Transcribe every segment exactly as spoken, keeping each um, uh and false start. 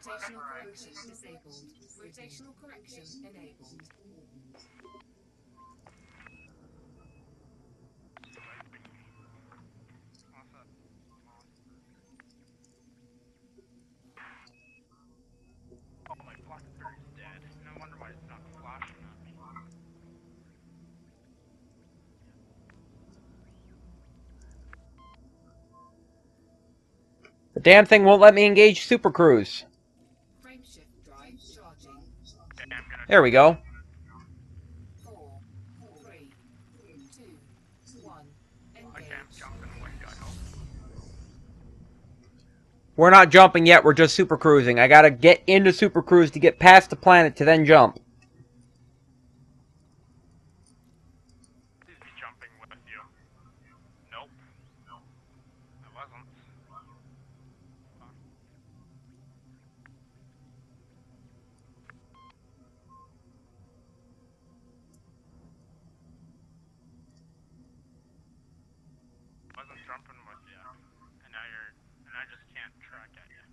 Rotational correction disabled. Rotational correction enabled. Oh, my Blackberry's dead. No wonder why it's not flashing at me. The damn thing won't let me engage Super Cruise. Frameshift drive charging. Okay, I'm gonna There try we that. go. Four, three, two, one. Okay, I'm Engage. jumping with you, I hope. We're not jumping yet, we're just Super Cruising. I gotta get into Super Cruise to get past the planet to then jump. Please be jumping with you. Nope. I wasn't. Fine. Wasn't jumping with you. And now you're... And I just can't track at you.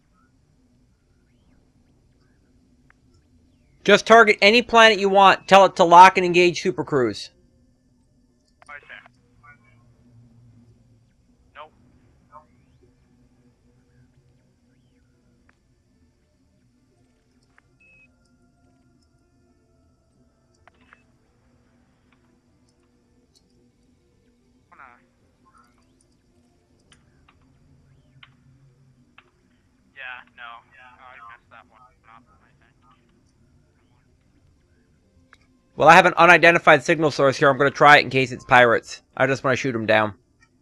Just target any planet you want, tell it to lock and engage Super Cruise. Okay. Nope. Wanna... Yeah, no. I messed that one up, I think. Well, I have an unidentified signal source here. I'm going to try it in case it's pirates. I just want to shoot them down.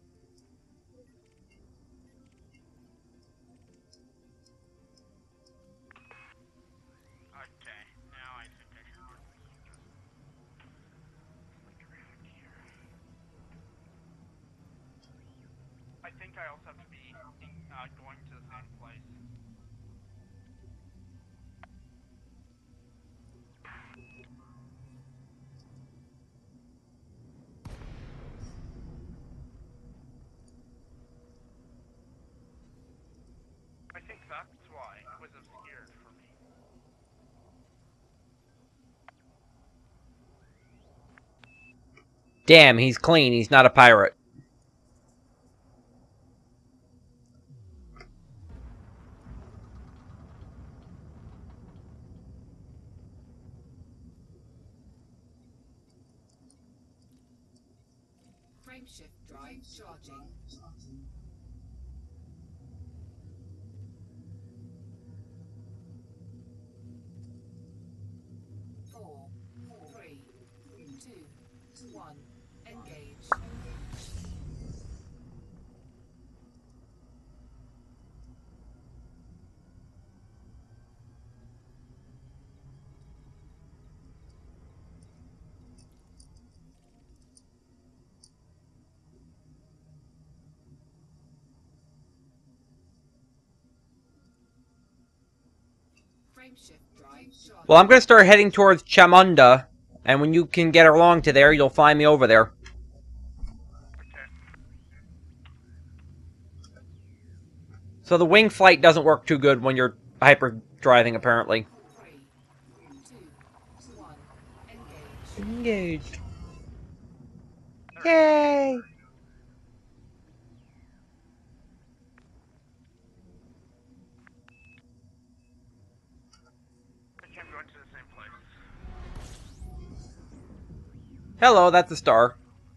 Okay, now I think I should just... Flick around here. I think I also have to be uh, going to the same place. I think that's why it was obscured for me. Damn, he's clean. He's not a pirate. Frameshift drive charging. Four, three, two, one. Engage. Frameshift drive charging. Well, I'm going to start heading towards Chamunda, and when you can get along to there, you'll find me over there. Okay. So the wing flight doesn't work too good when you're hyper driving, apparently. Three, two, one. Engage. Engaged. There we go. Yay! Okay, I'm going to the same place. Hello, that's a star.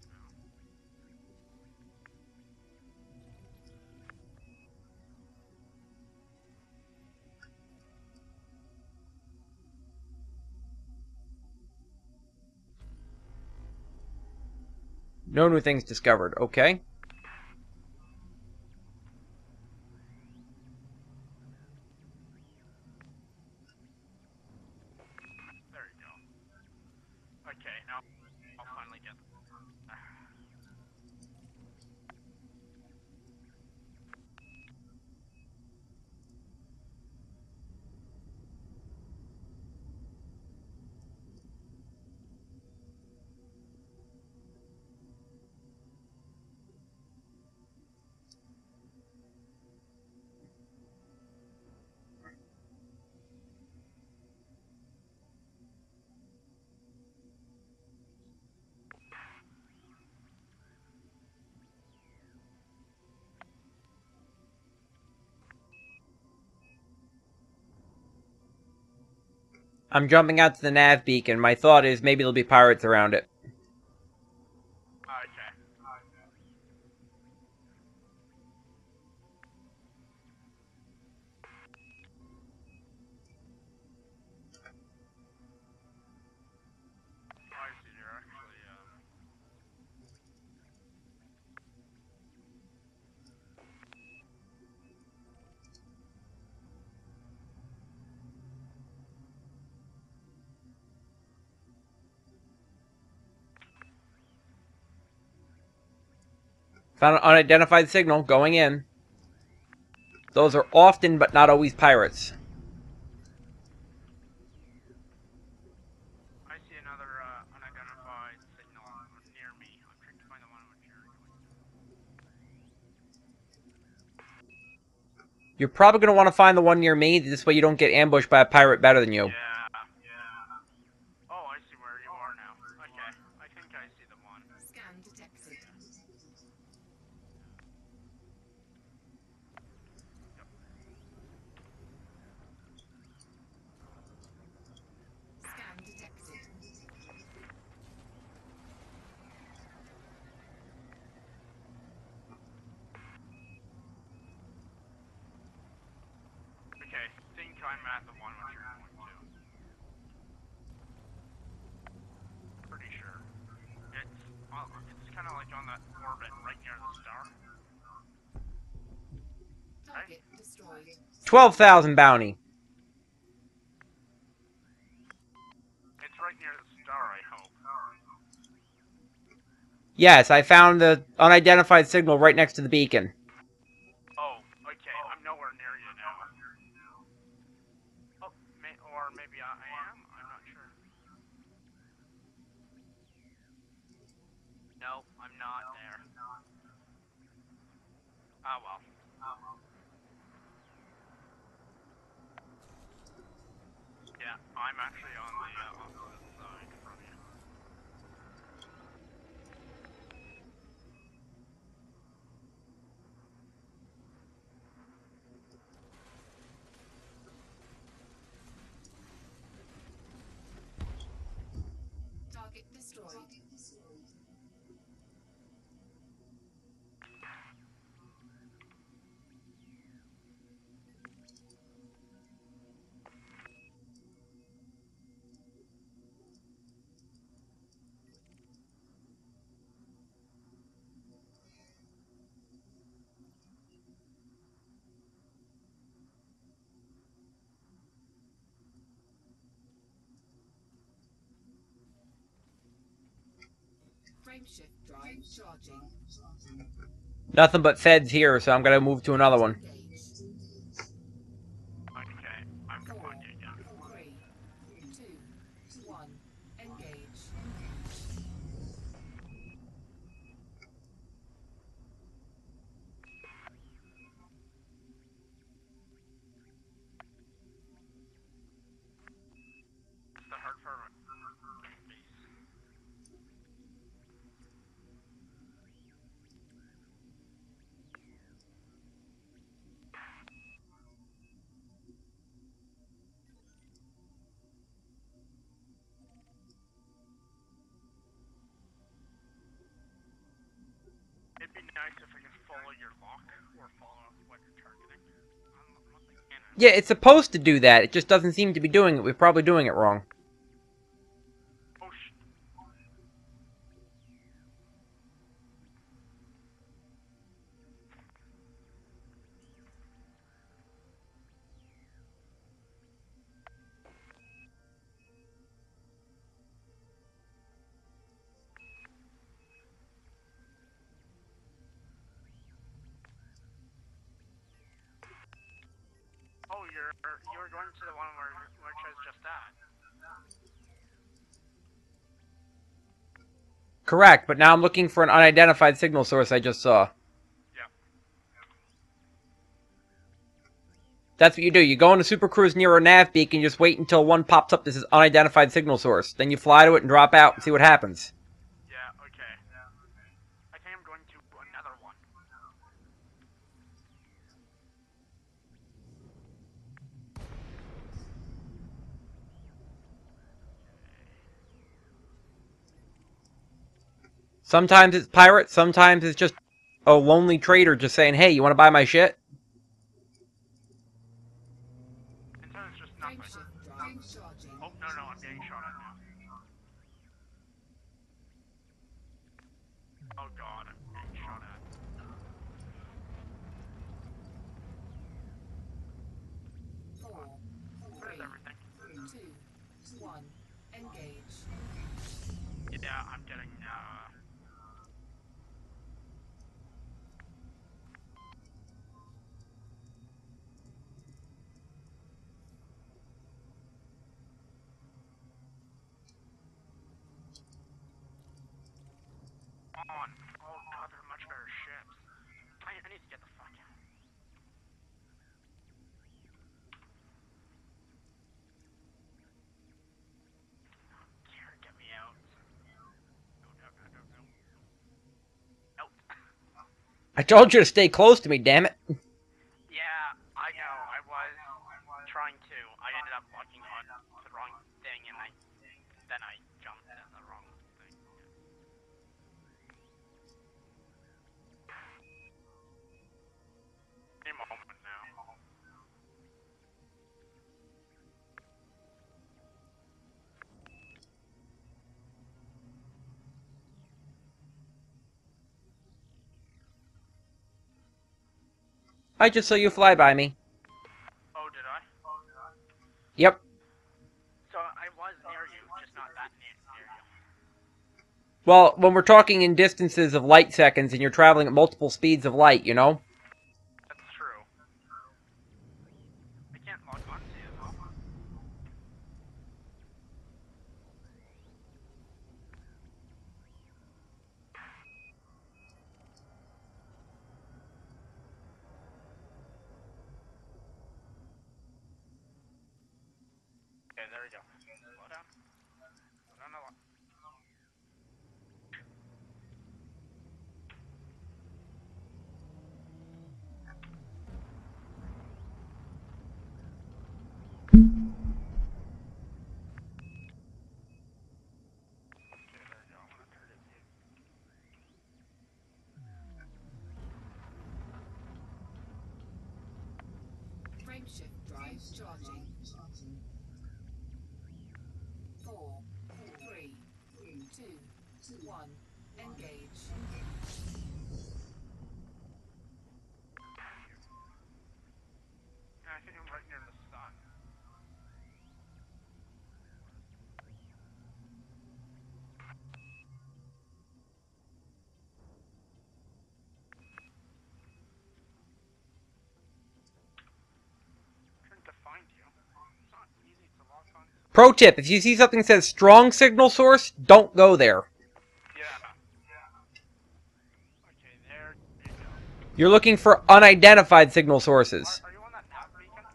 No new things discovered. Okay. There you go. Okay, now I'll finally get... I'm jumping out to the nav beacon. My thought is maybe there'll be pirates around it. Okay. I see you're actually, um... Found an unidentified signal going in. Those are often but not always pirates. I see another, uh, unidentified signal near me. I'm trying to find the one which you're going to. You're probably going to want to find the one near me. This way you don't get ambushed by a pirate better than you. Yeah, yeah. Oh, I see where you are now. Okay, I think I see the one. Scan detected. Scan detected. Okay, think I'm at the one which you're going to. Pretty sure. It's, well, it's kind of like on that orbit right near the star. Target destroyed. twelve thousand bounty. It's right near the star, I hope. Yes, I found the unidentified signal right next to the beacon. Oh, okay, I'm nowhere near you now. Oh, may, or maybe I, I am? I'm not sure. No, I'm not there. Ah, well. Yeah, I'm actually on the uh, opposite side from you. Target destroyed. Frameshift drive charging. Nothing but feds here, so I'm going to move to another one. Engaged. Okay, I'm Four, on you again. three, two, one. Engage. It's the Hartford base. It'd be nice if I could follow your lock, or follow what you're targeting. I'm not the cannon. Yeah, it's supposed to do that. It just doesn't seem to be doing it. We're probably doing it wrong. Oh, sh- Oh, you're you're going to the one where which I was just at. Correct, but now I'm looking for an unidentified signal source I just saw. Yeah. That's what you do. You go on a super cruise near a nav beacon, you just wait until one pops up that says unidentified signal source. Then you fly to it and drop out and see what happens. Yeah. Okay. I think I'm going to another one. Sometimes it's pirates, sometimes it's just a lonely trader just saying, hey, you want to buy my shit? Sometimes it's just nothing. Frameshift drive charging. Oh, no, no, I'm getting shot at now. Oh god, I'm getting shot at. Four, Where's three, everything? two, one. Engage. Yeah, I'm getting, uh... on. Oh god, they're much better ships. I, I need to get the fuck out. Here, get me out. No, no, no, no, no. Out. I told you to stay close to me, damn it. Yeah, I know, I was trying to. I ended up locking on the wrong thing and I then I jumped in the wrong thing. Any moment now. I just saw you fly by me. Oh, did I? Yep. So I was near you, just not that near, near you. Well, when we're talking in distances of light seconds and you're traveling at multiple speeds of light, you know? That's true. I can't log on to you though. Okay, there we go. Slow down. Slow down a lot. Okay, there we go. I'm gonna target you. Frameshift drive charging. Four, three, two, one. Engage. Yeah, I think I'm right near the sun. Trying to find you. It's not easy to log on to. Pro tip, if you see something that says strong signal source, don't go there. Yeah. Yeah. Okay, there you go. You're looking for unidentified signal sources. Are, are you on that nav beacon?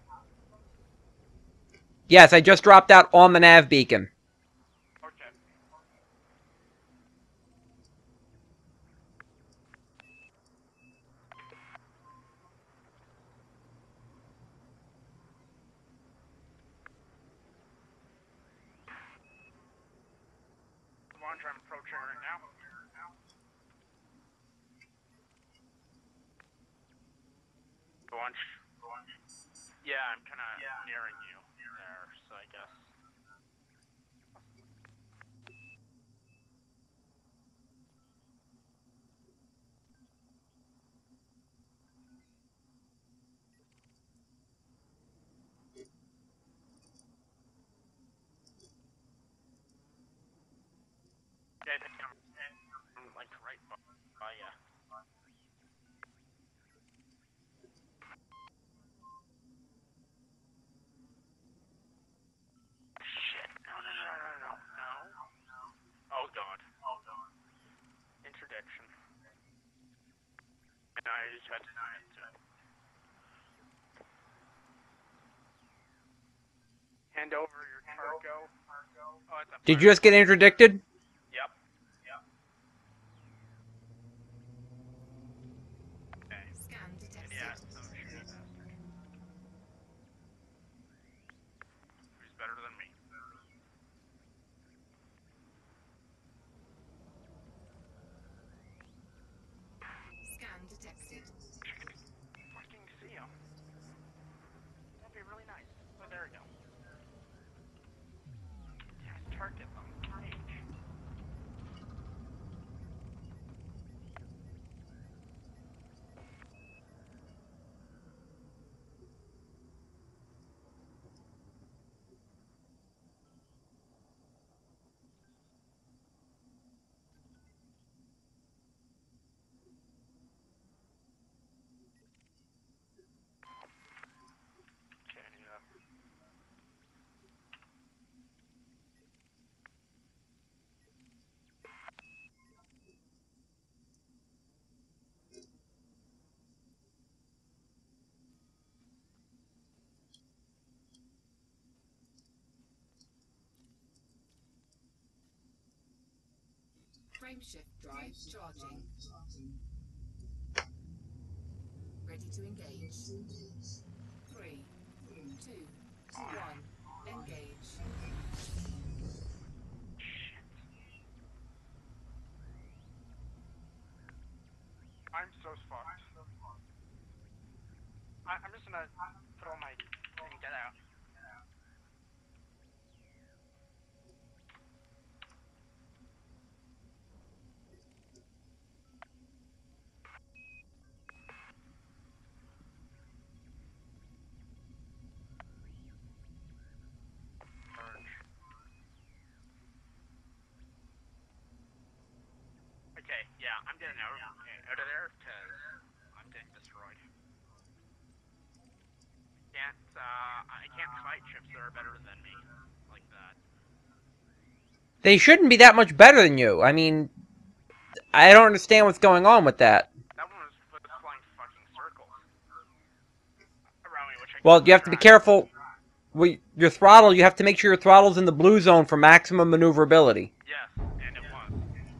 Yes, I just dropped out on the nav beacon. Okay. Launch, I'm approaching right now. Launch. Yeah, I'm kind of nearing you there, so I guess. Yeah, I think I'm, I'm like right by, by yeah. Shit, no, no, no, no, no, no. Oh god. Interdiction. And I just had to deny it too. Hand over your cargo. Oh, it's a Did you just get interdicted? Yep. Yep. Okay. Scan detected. Yeah, some shitty bastard. Who's better than me? Yep. Frameshift drive charging. Ready to engage. Three, two, one, engage. I'm so fucked. I, I'm just gonna throw my thing and get out. Purge. Okay, yeah, I'm getting out, out of there because I'm getting destroyed. Can't, uh, I can't fight ships that are better than me like that. They shouldn't be that much better than you. I mean, I don't understand what's going on with that. That one was, was flying fucking circles around me, which I Well, couldn't you have to be track. careful. With your throttle, you have to make sure your throttle's in the blue zone for maximum maneuverability. Yes, and it was.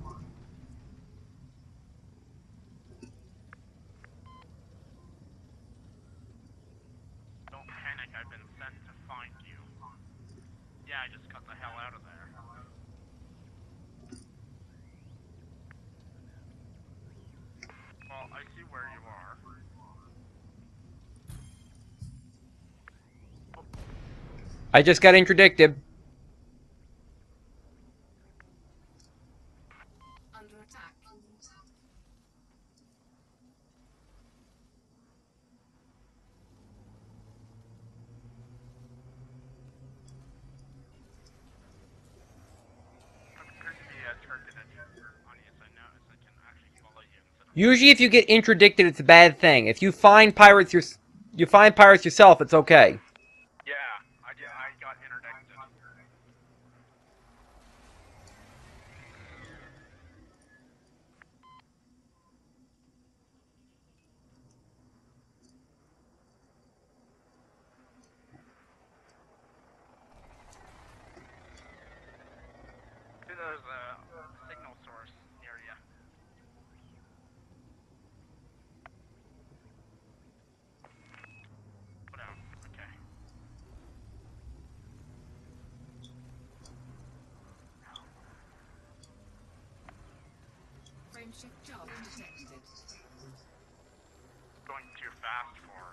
Don't panic, I've been sent to find you. Yeah, I just got the hell out of there. Well, I see where you are. I just got interdicted. Under attack. Appears to be a targeted audience. I notice I can actually follow you instead of... Usually, if you get interdicted, it's a bad thing. If you find pirates, your, you find pirates yourself, it's okay. Yeah, I, did, I got interdicted. See, there's a signal source near you. Put out. Okay. Frameshift charge detected. Going too fast for it.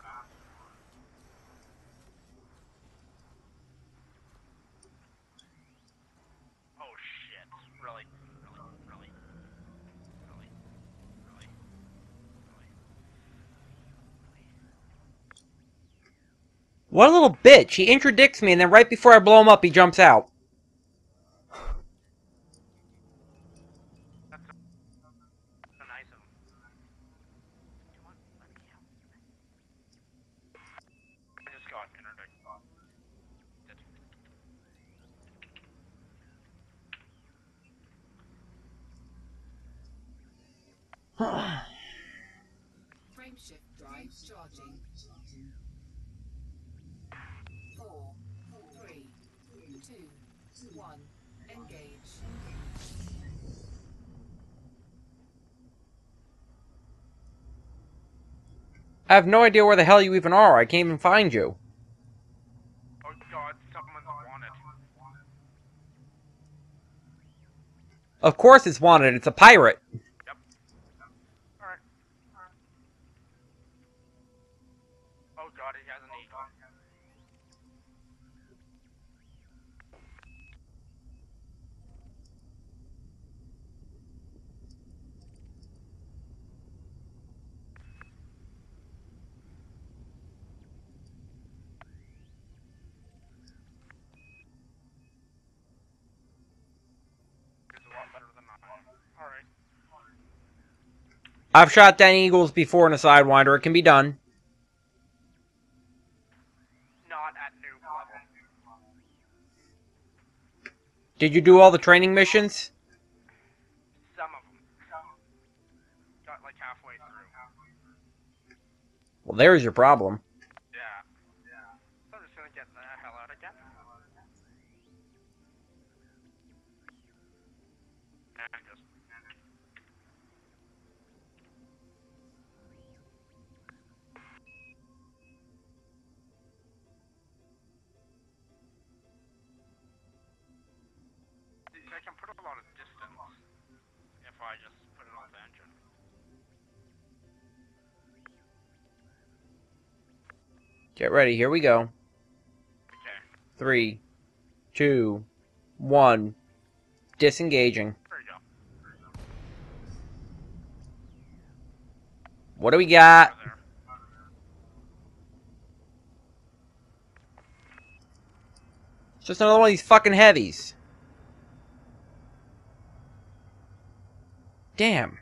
Oh shit. Really? Really? Really? Really? Really? Really? What a little bitch. He interdicts me, and then right before I blow him up, he jumps out. That's so nice of him. Come on, let me out. I just got interdicted. Frameshift drive charging. Four, three, two, one, engage. I have no idea where the hell you even are. I can't even find you. Oh god, someone's wanted. Of course it's wanted. It's a pirate. Yep. Alright. Oh god, he has an eagle. He's a lot better than I. Alright. I've shot down eagles before in a Sidewinder. It can be done. Not at noob level. Did you do all the training missions? Some of them. Got like halfway through. Well, there's your problem. Yeah. Yeah. So I'm just gonna get the hell out again. And just can put a lot of distance if I just put it on the engine. Get ready. Here we go. Okay. Three, two, one. Disengaging. There you go. What do we got? Over there. It's just another one of these fucking heavies. Damn.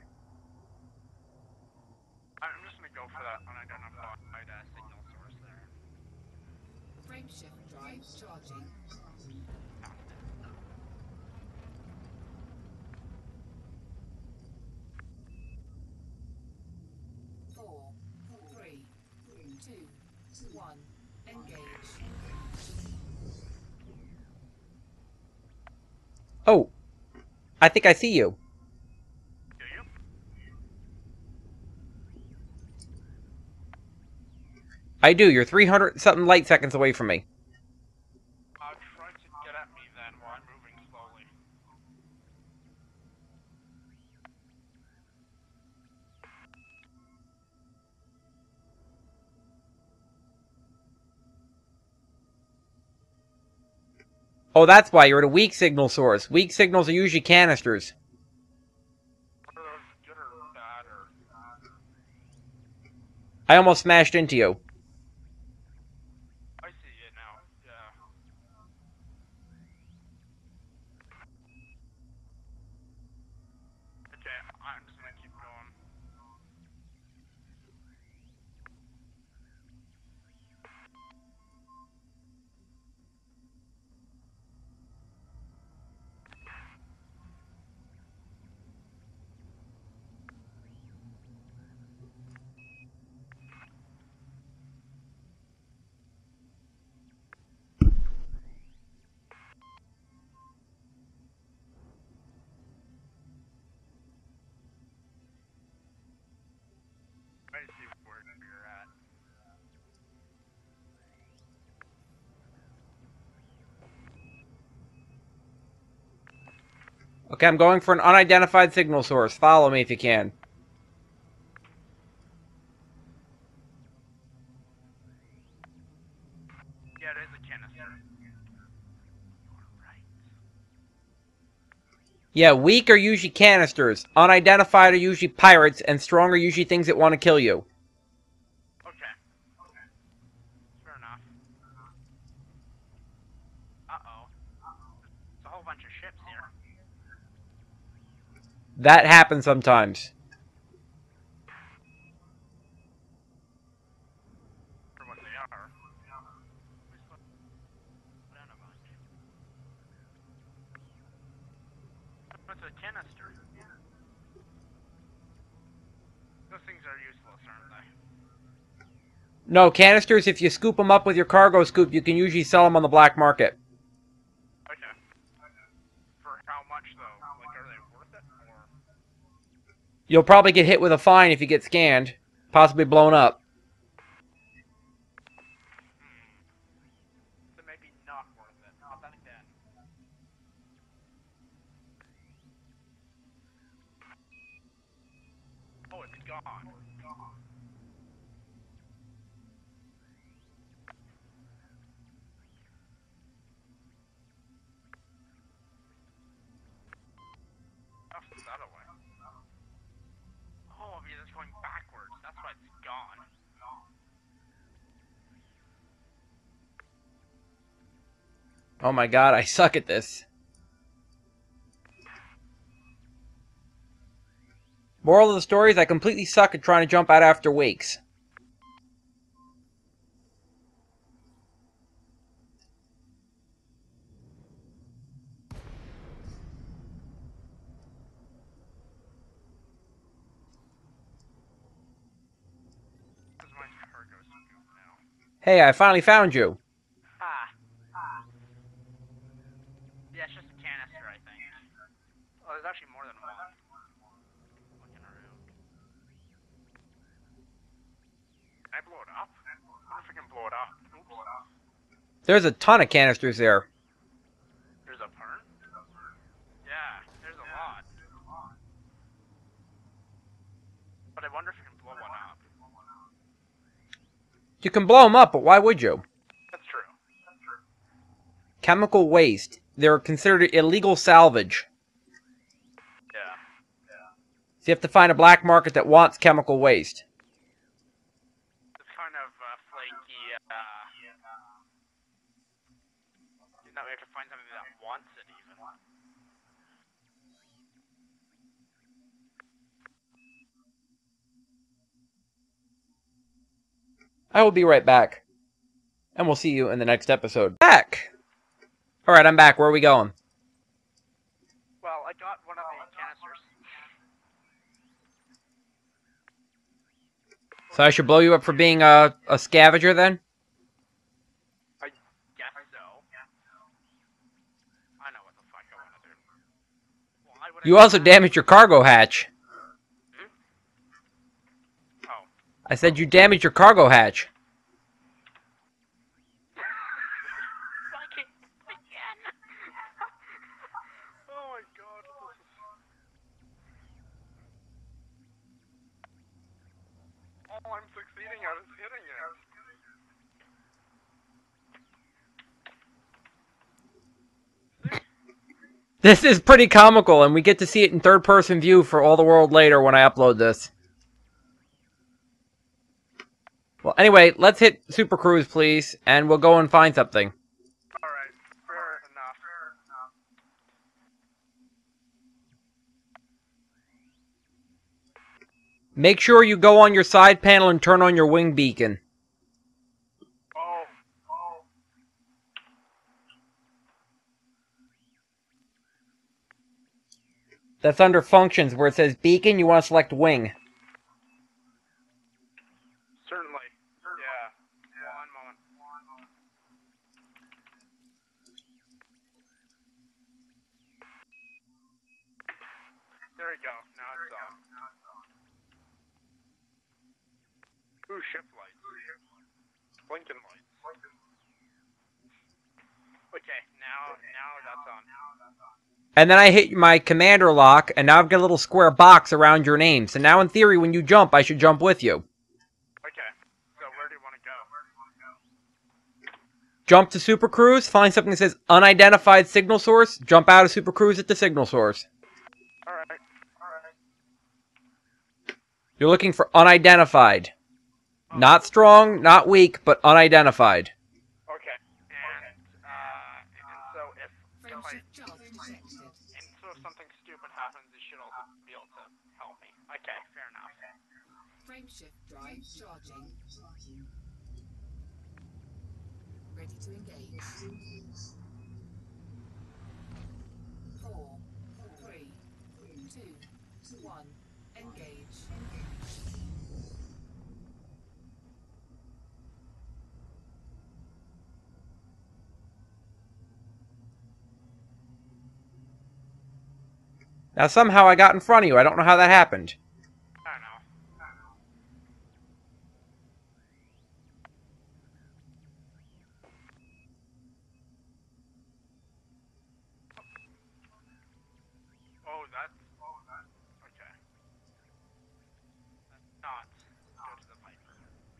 I'm just gonna go for that unidentified uh, signal source there. Frameshift drive charging. Four, three, two, one. Engage. Oh. I think I see you. Do you? I do. You're three hundred something light seconds away from me. Uh, try to get at me then while I'm moving slowly. Oh, that's why you're at a weak signal source. Weak signals are usually canisters. What are those good or bad or... I almost smashed into you. I see it now, yeah. Okay, I'm just gonna keep going. I see where you're at. Okay, I'm going for an unidentified signal source. Follow me if you can. Yeah, it is a canister. Right. Yeah, weak are usually canisters. Unidentified are usually pirates, and strong are usually things that want to kill you. Okay. Fair enough. Uh-oh. There's a whole bunch of ships here. That happens sometimes. For what they are. Down a bunch. What's a canister? Those things are useless, aren't they? No, canisters, if you scoop them up with your cargo scoop, you can usually sell them on the black market. Okay. For how much, though? Like, are they worth it, or...? You'll probably get hit with a fine if you get scanned. Possibly blown up. Hmm. So maybe not worth it. But then again... Oh, it's gone. Toss that away. Oh, because it's going backwards. That's why it's gone. Oh my god, I suck at this. Moral of the story is I completely suck at trying to jump out after wakes. This is my cargo scoop now. Hey, I finally found you. Ah. Yeah, it's just a canister, I think. Oh, there's actually more than one. Looking around. Can I blow it up? I wonder if I can blow it up. Oops. There's a ton of canisters there. There's a part? Yeah, You can blow them up, but why would you? That's true. Chemical waste. They're considered illegal salvage. Yeah. So you have to find a black market that wants chemical waste. It's kind of uh, flaky. Uh, you know, we have to find something that wants it even. I will be right back. And we'll see you in the next episode. Back! Alright, I'm back. Where are we going? Well, I got one of the canisters. So I should blow you up for being a, a scavenger then? I guess so. I know what the fuck I want to do. Why would I You do also that? damaged your cargo hatch. Oh. I said you damaged your cargo hatch. Fucking again. Oh my god. This is... All I'm succeeding at is hitting it. This is pretty comical, and we get to see it in third-person view for all the world later when I upload this. Well, anyway, let's hit Super Cruise, please, and we'll go and find something. Alright, fair enough. Make sure you go on your side panel and turn on your wing beacon. Oh. Oh. That's under functions, where it says beacon, you want to select wing. Certainly. Yeah. One moment. One moment. There we go. Now it's on. Ooh, ship lights. Blinking lights. Okay, now now that's on. And then I hit my commander lock, and now I've got a little square box around your name. So now, in theory, when you jump, I should jump with you. Okay. So where do you want to go? Jump to Super Cruise, find something that says unidentified signal source, jump out of Super Cruise at the signal source. Alright. Alright. You're looking for unidentified. Not strong, not weak, but unidentified. Okay. And uh and so if if I Frameshift charge detected. and so if something stupid happens, you should also be able to help me. Okay, fair enough. Frameshift drive charging. Ready to engage. Four, three, two, one. Engage. Now somehow I got in front of you. I don't know how that happened. I don't know. Oh, that's oh, that's okay. That's not go to the Viper.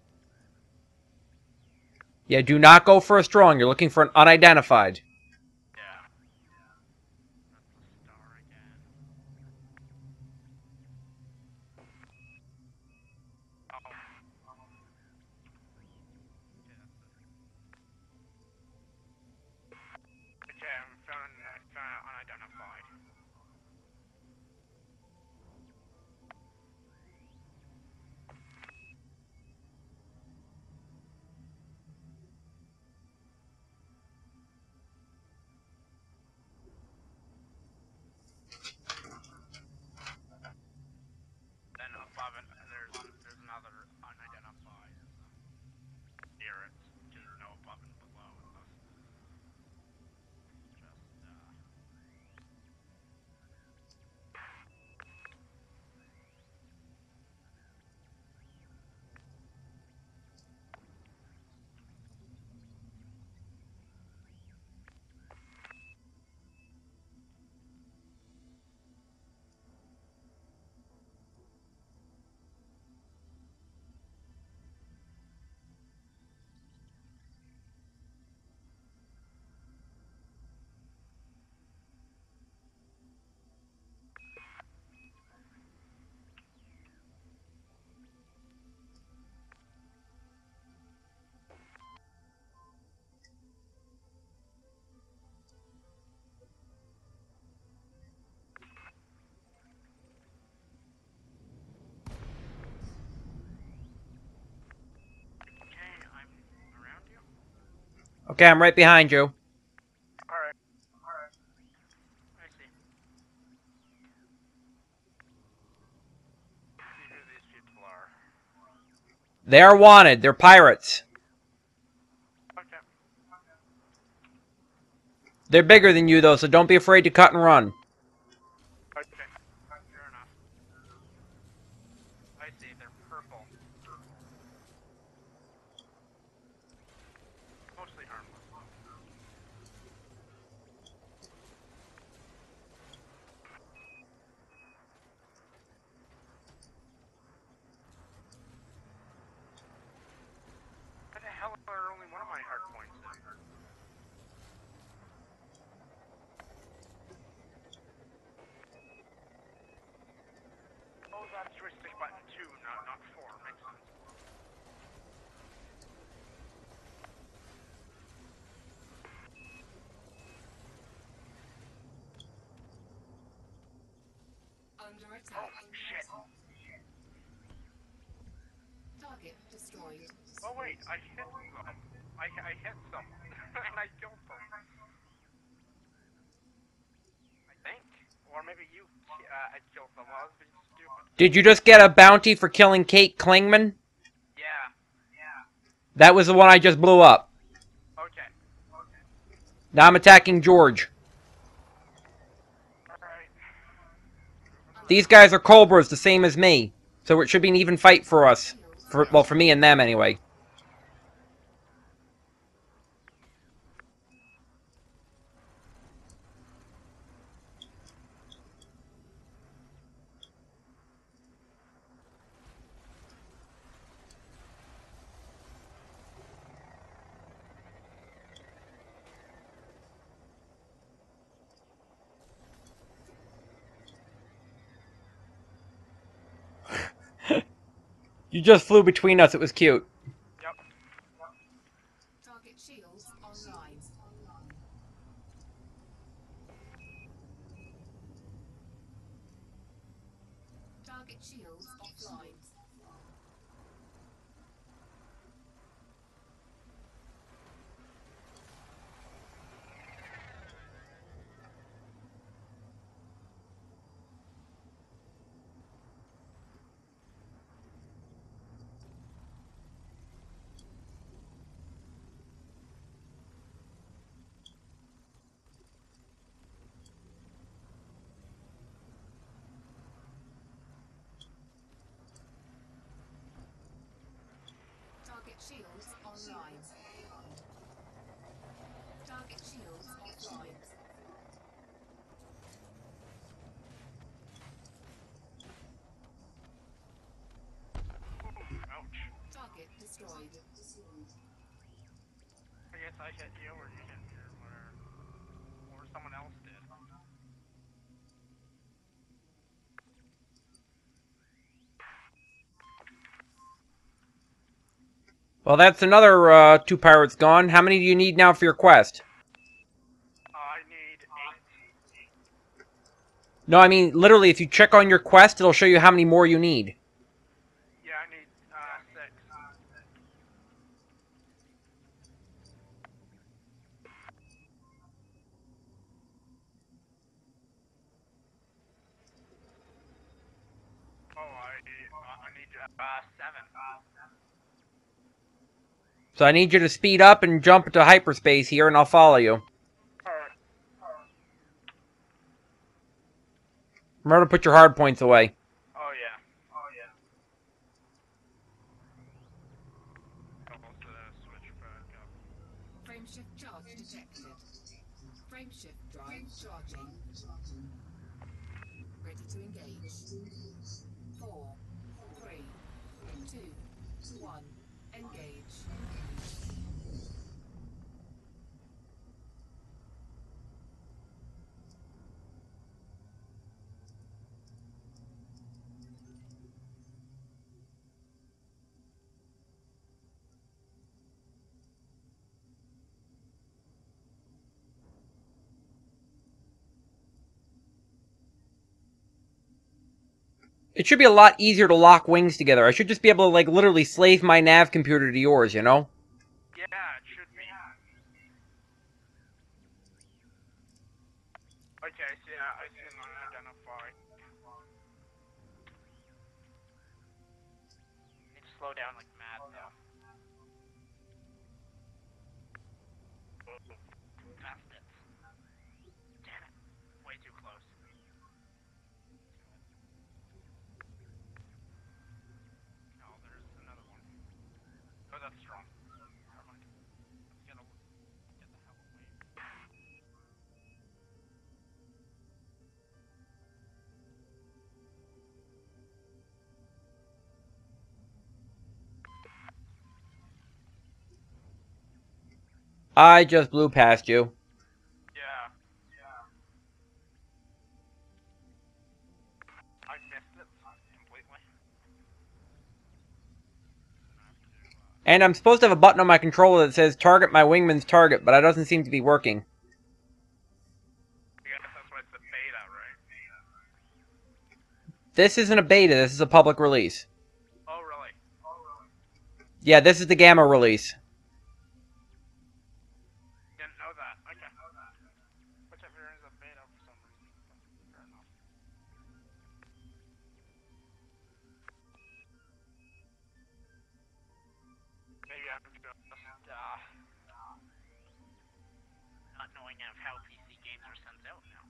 Yeah, do not go for a strong. You're looking for an unidentified. Yeah. That's the star again. Oh. Okay, I'm found, I found unidentified. Okay, I'm right behind you. Alright. Alright. I see. See who these people are. They are wanted. They're pirates. Okay. They're bigger than you, though, so don't be afraid to cut and run. Okay. Fair enough. I see, they're purple. Mostly harmless. Why the hell are only one of my hard points in? Oh, that's joystick button two, not not four. Makes sense. Under Oh attack. shit! Target destroyed. Oh wait, I hit them. I I hit some, and I killed them. I think, or maybe you uh, I killed them. I was being stupid. Did you just get a bounty for killing Kate Klingman? Yeah. Yeah. That was the one I just blew up. Okay. Okay. Now I'm attacking George. Alright. These guys are Cobras, the same as me. So it should be an even fight for us. For, well, for me and them, anyway. You just flew between us. It was cute. Yep. Target shields online. Target shields offline. Target shields online. Target shields offline. Ouch. Target destroyed. I guess I hit you, or you hit me, or whatever. Or someone else did. Well, that's another uh, two pirates gone. How many do you need now for your quest? I need eight. No, I mean, literally, if you check on your quest, it'll show you how many more you need. Yeah, I need uh, six. Oh, I need, uh, I need uh, seven. So I need you to speed up and jump into hyperspace here, and I'll follow you. Alright. Remember to put your hard points away. Oh yeah. Oh yeah. Almost uh, switch back up. Frameshift charge detected. Frameshift drive charging. Ready to engage. Four, three, two, one. Engage. It should be a lot easier to lock wings together. I should just be able to, like, literally slave my nav computer to yours, you know? Yeah, it should be. Okay, so yeah, I see an unidentified. Need to slow down like mad though. Past it. Damn it. Way too close. No, there's another one. Oh, that's strong. Never mind. Let's get, a, get the hell away. I just blew past you. Yeah. I missed it completely. And I'm supposed to have a button on my controller that says target my wingman's target, but it doesn't seem to be working. I guess that's why it's the beta, right? This isn't a beta, this is a public release. Oh, really? Yeah, this is the gamma release. Didn't know that. Okay. Whichever is a beta for some reason. But fair enough. Maybe I'm just uh, not knowing of how P C games are sent out now.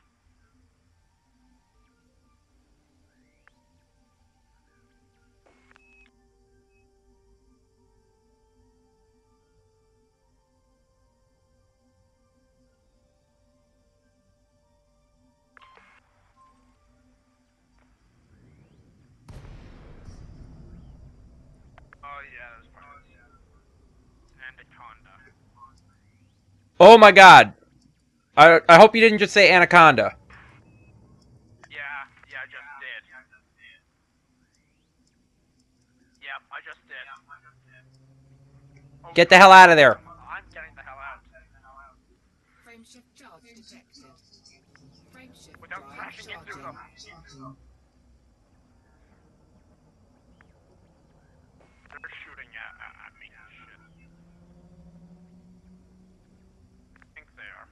Oh yeah, there's pirates. Anaconda. Oh my god. I, I hope you didn't just say anaconda. Yeah, yeah, I just did. Yep, I just did. Oh, Get the hell out of there. I'm getting the hell out. Frameshift charge detected. Frameshift Without drive crashing into them. charging. They're shooting at, at, at me. Shit. I think they are.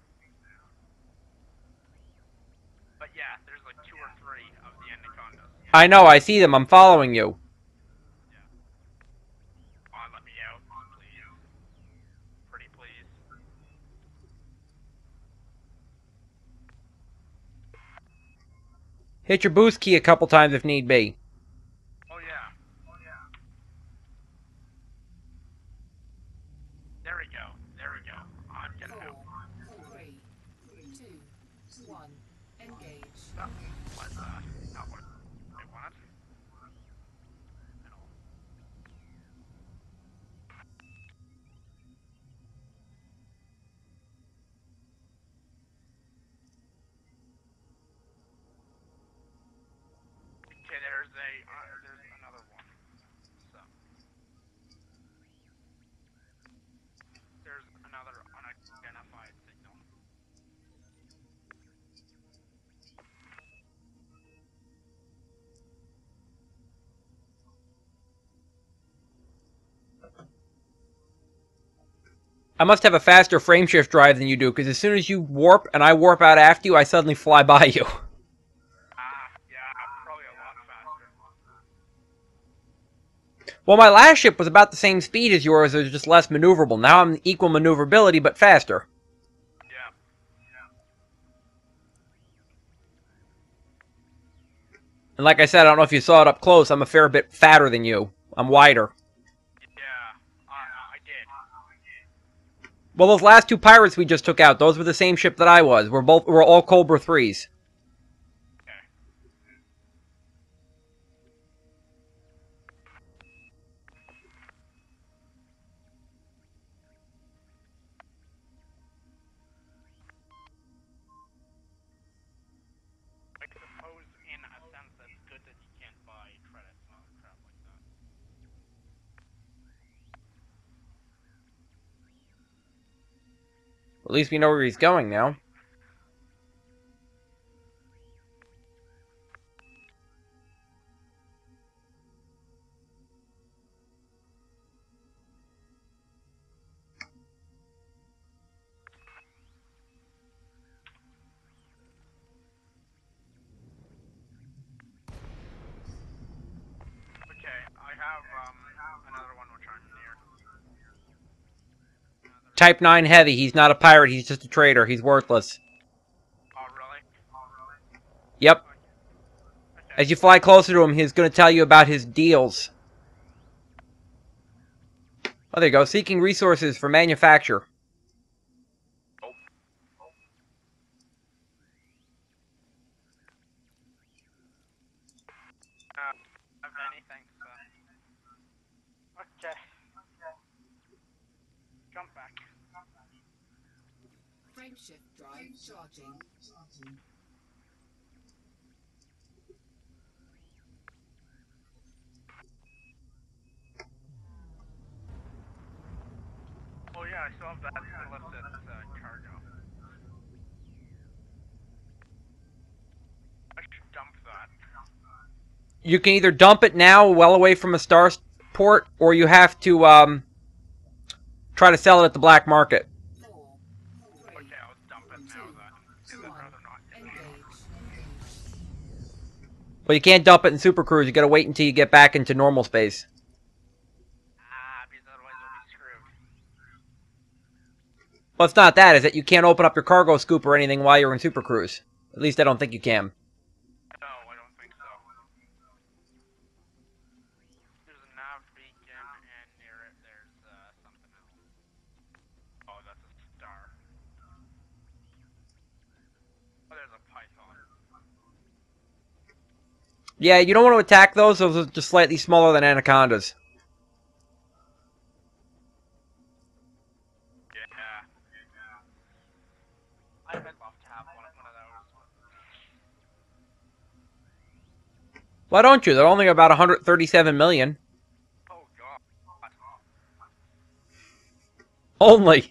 But yeah, there's like two or three of the anacondas. I know, I see them, I'm following you. Yeah. Come on, let me out, please. Pretty please. Hit your boost key a couple times if need be. Oh yeah. Oh yeah. There we go. There we go. I'm getting out. Four, three, two, one. Engage. That was uh, not what I wanted. At all. Okay, there's a uh, there's another one. So there's another unidentified signal. I must have a faster frameshift drive than you do, because as soon as you warp and I warp out after you, I suddenly fly by you. Ah, yeah, probably a lot faster. Well, my last ship was about the same speed as yours, it was just less maneuverable. Now I'm equal maneuverability, but faster. Yeah. Yeah. And like I said, I don't know if you saw it up close, I'm a fair bit fatter than you. I'm wider. Yeah. Uh, I did. Well, those last two pirates we just took out, those were the same ship that I was. We're both, we're all Cobra threes. Okay. I suppose in a sense that's good that you can't buy credits and other crap like that. At least we know where he's going now. Type nine heavy. He's not a pirate. He's just a trader. He's worthless. Oh, really? Yep. Okay. As you fly closer to him, he's going to tell you about his deals. Oh, there you go. Seeking resources for manufacture. Uh, of anything, so. Okay. Jump back. Frameshift drive charging. Oh yeah, I still have that illicit uh, cargo. I should dump that. You can either dump it now, well away from a star port, or you have to um, try to sell it at the black market. Four, three, Okay, I'll dump it now then. Because I'd one. rather not. Engage. Well, you can't dump it in Super Cruise. You got to wait until you get back into normal space. Ah, because otherwise we'll be screwed. Well, it's not that. Is that you can't open up your cargo scoop or anything while you're in Super Cruise. At least I don't think you can. No, I don't think so. There's a nav beacon, and near it there's uh, something else. Oh, that's a star. Oh, there's a python. Yeah, you don't want to attack those. Those are just slightly smaller than anacondas. Yeah. I'd love to have one, one of those. Why don't you? They're only about one hundred thirty-seven million. Oh god. Only.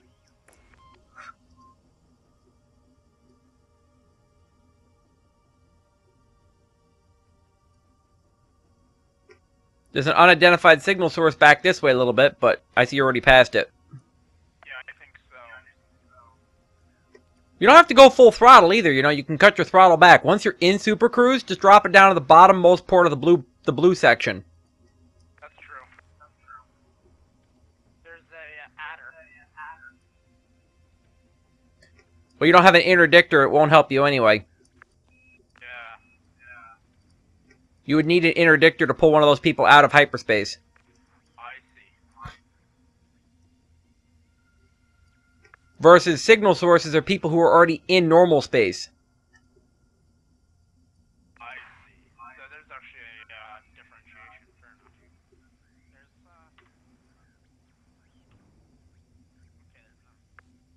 There's an unidentified signal source back this way a little bit, but I see you already passed it. Yeah, I think so. You don't have to go full throttle either, you know, you can cut your throttle back. Once you're in Super Cruise, just drop it down to the bottommost port of the blue the blue section. That's true. There's a uh, adder. Well, you don't have an interdictor, it won't help you anyway. Yeah. You would need an interdictor to pull one of those people out of hyperspace. I see. Versus signal sources are people who are already in normal space. I see. So there's actually a uh, differentiation. Fair enough. There's uh. Okay, there's none.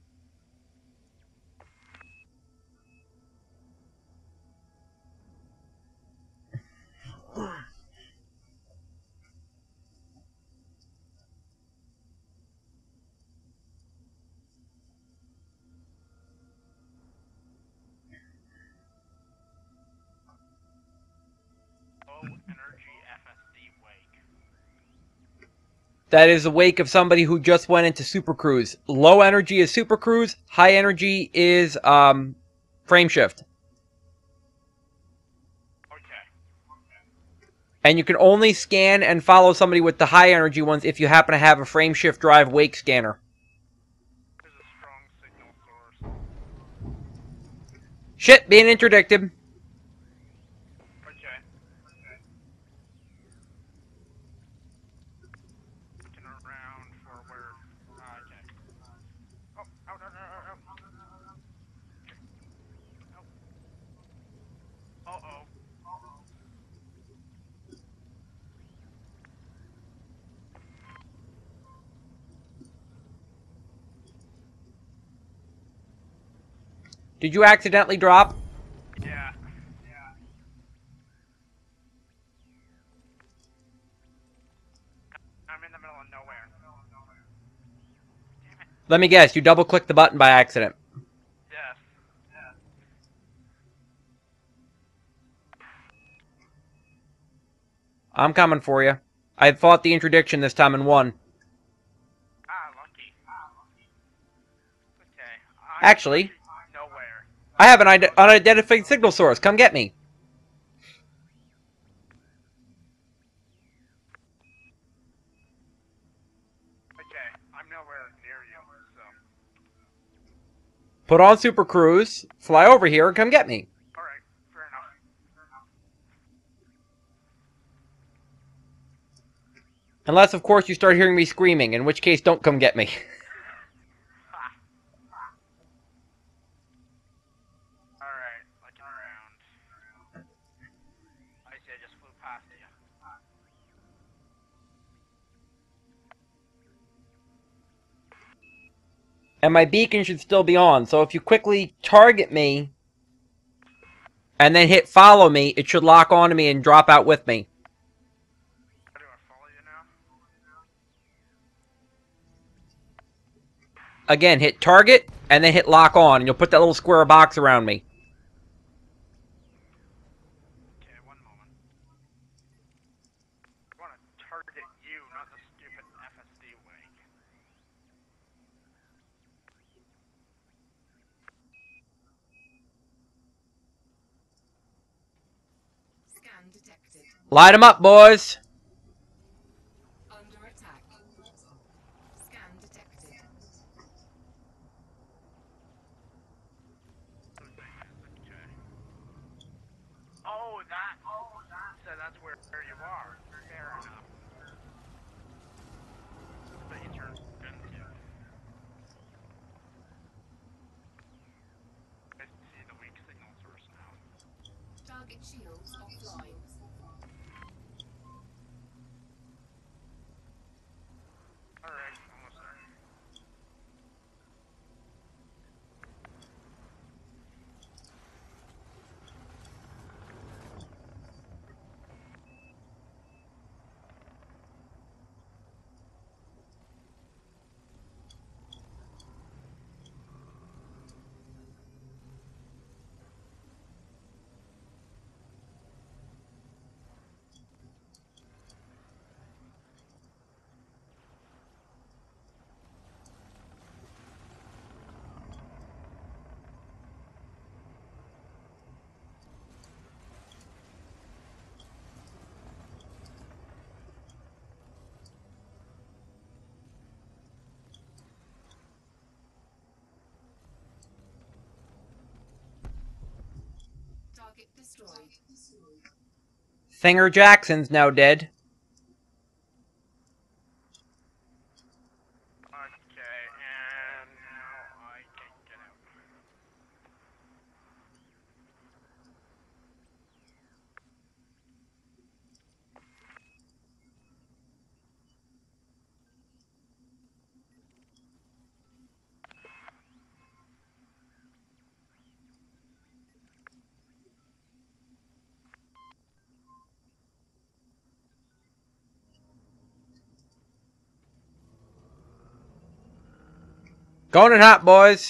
Low energy F S D wake. That is the wake of somebody who just went into Super Cruise. Low energy is Super Cruise, high energy is um, frame shift. Okay. And you can only scan and follow somebody with the high energy ones if you happen to have a frame shift drive wake scanner. There's a strong signal source. Shit, being interdicted. Okay. Looking around for where. Uh, okay. Oh, out, out, out, out, out. Oh. Uh oh. Did you accidentally drop? Yeah. Yeah. I'm in the middle of nowhere. Damn it. Let me guess, you double clicked the button by accident. Yes. Yeah. I'm coming for you. I fought the interdiction this time and won. Ah, lucky. Okay. I'm Actually, nowhere. I have an ide- unidentified signal source. Come get me. Okay, I'm nowhere near you, so. Put on Super Cruise, fly over here, and come get me. Alright, fair enough. Unless, of course, you start hearing me screaming, in which case, don't come get me. Ha. Alright, looking around. I see I just flew past you. And my beacon should still be on, so if you quickly target me, and then hit follow me, it should lock onto me and drop out with me. How do I follow you now? Again, hit target, and then hit lock on, and you'll put that little square box around me. Okay, one moment. I want to target you, not the stupid F S D wing. Scan detected. Light 'em up, boys! Under attack. Scan detected. Okay. Oh, that. So that's where, where you are. Fair enough. But you turned into. I see the weak signal source now. Target shields offline. Alright, almost there. Target destroyed. Finger Jackson's now dead. Okay, and now I can get out. Going in hot, boys!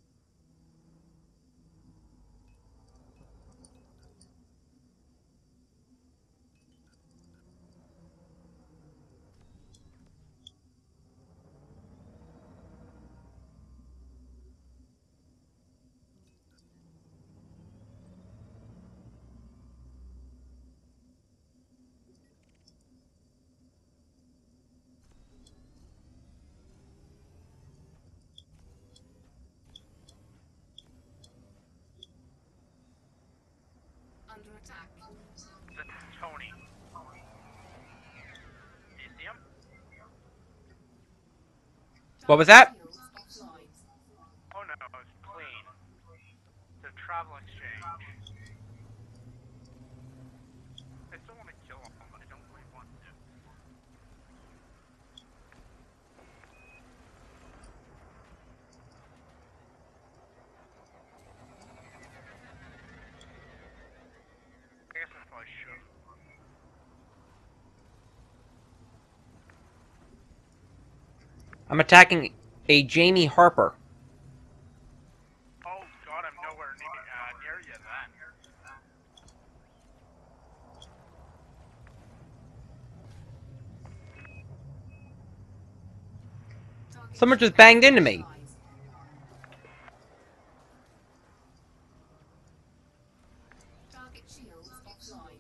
Under attack. This is Tony. Do you see him? What was that? Shields offline. Oh no, it's clean. It's a travel exchange. I still want to kill him, but I don't really want to. I guess I probably should. I'm attacking a Jamie Harper. Oh god, I'm nowhere near, uh, near you then. Target Someone just shields banged into me. neutralized. Target shields offline.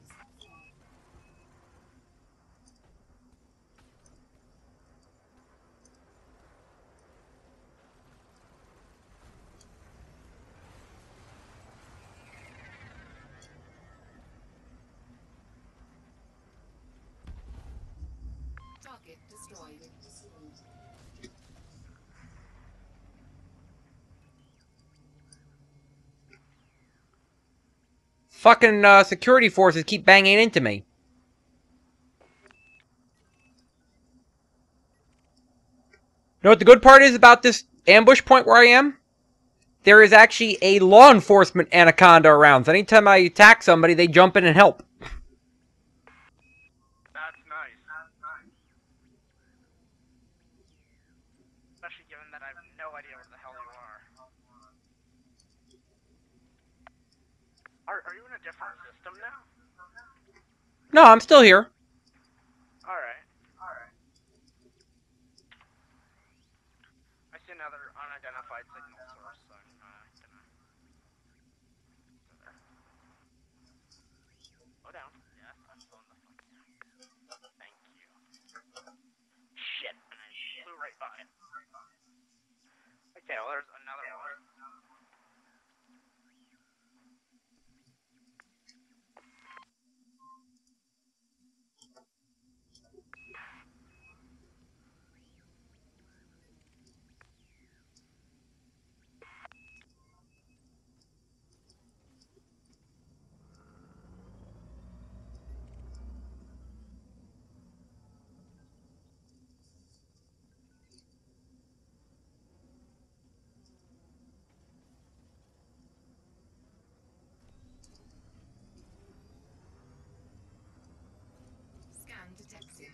Target destroyed. Fucking uh, security forces keep banging into me. You know what the good part is about this ambush point where I am? There is actually a law enforcement anaconda around. So anytime I attack somebody, they jump in and help. That's nice. Especially given that I have no idea what the hell you are. Are, are you in a different system now? No, I'm still here. Alright. Alright. I see another unidentified signal source, so I'm uh, gonna go there. Slow down. Yes, I'm slowing the fuck down. Thank you. Shit, and I flew right by it. Okay, well there's another one. Scan detected.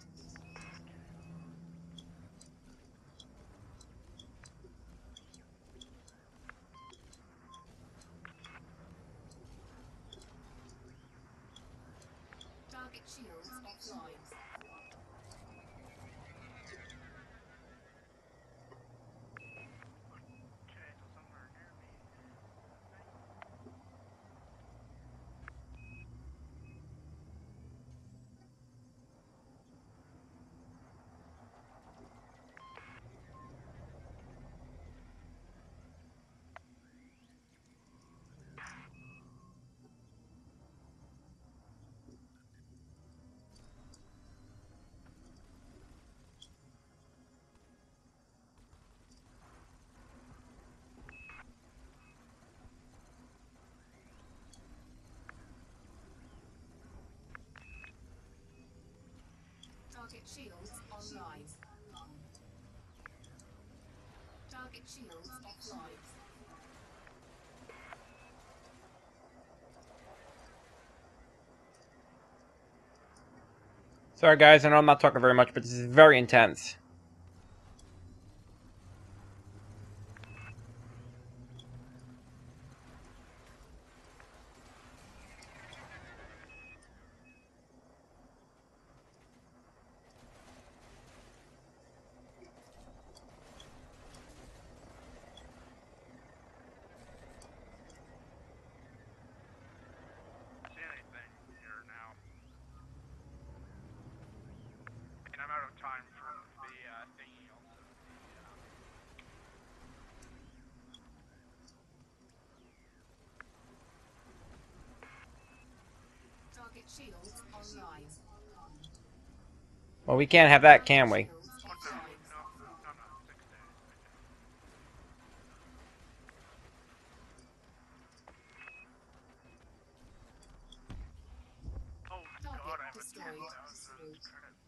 Target shields offline. Okay, so somewhere near me. Target shields online. Target shields offline. Sorry guys, I know I'm not talking very much, but this is very intense. See anything here now? And I'm out of time for the uh, thingy also. The, um, Target shields online. Well, we can't have that, can we? Shields oh no, offline. no, no, no, six days. Okay. Oh Target god, I have a destroyed. ten thousand credit.